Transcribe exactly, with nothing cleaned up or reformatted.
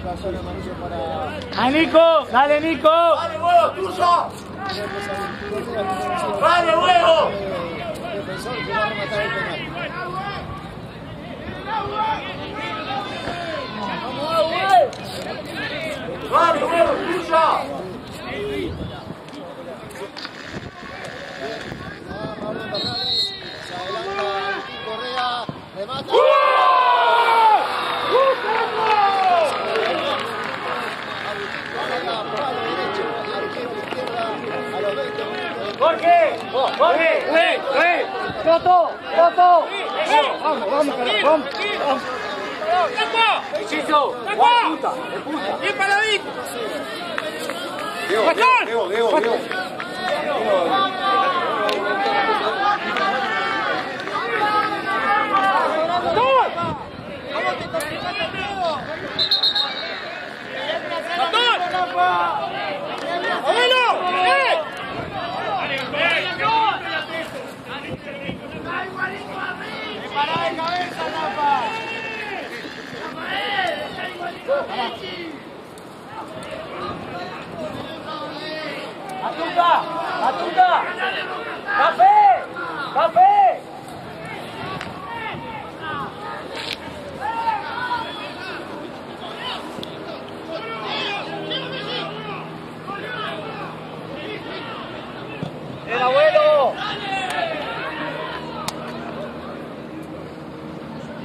¡A Nico! ¡Dale, Nico! ¡Dale, huevo, tuyo! ¡Dale, huevo! ¡Dale, huevo, tuyo! ¡Jorge! ¡Jorge! ¡Eh! ¡Eh! ¡Toto! ¡Toto! ¡Vamos, vamos, vamos! ¡Vamos! ¡Chicho! ¡De puta! ¡De puta! ¡Bien paradito! Diego, Diego, Diego, Diego. ¡Atuta! ¡Atuta! ¡Café! ¡Café!